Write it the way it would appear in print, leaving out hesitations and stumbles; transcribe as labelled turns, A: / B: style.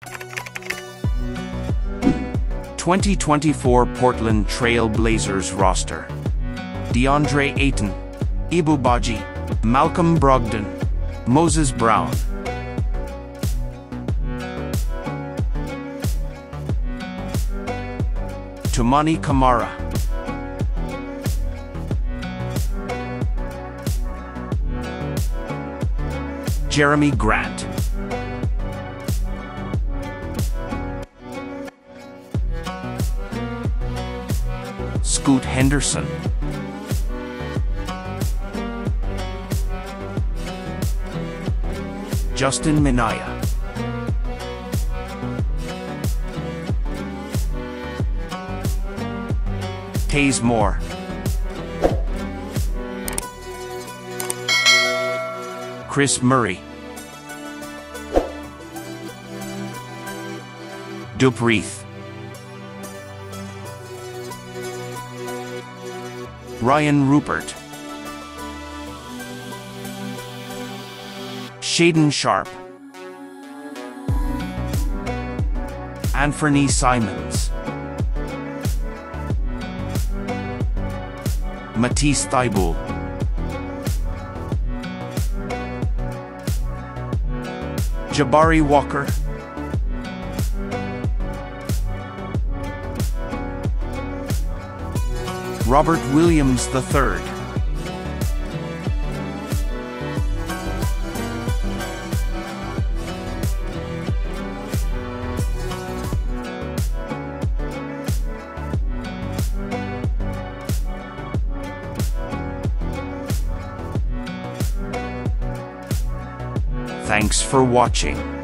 A: (2024) Portland Trail Blazers roster: DeAndre Ayton, Ibu Baji, Malcolm Brogdon, Moses Brown. Toumani Camara, Jeremy Grant, Scoot Henderson, Justin Minaya, Taze Moore, Chris Murray, Dupreath, Ryan Rupert, Shaden Sharp, Anthony Simons, Matisse Thybulle, Jabari Walker, Robert Williams III, Thanks for watching.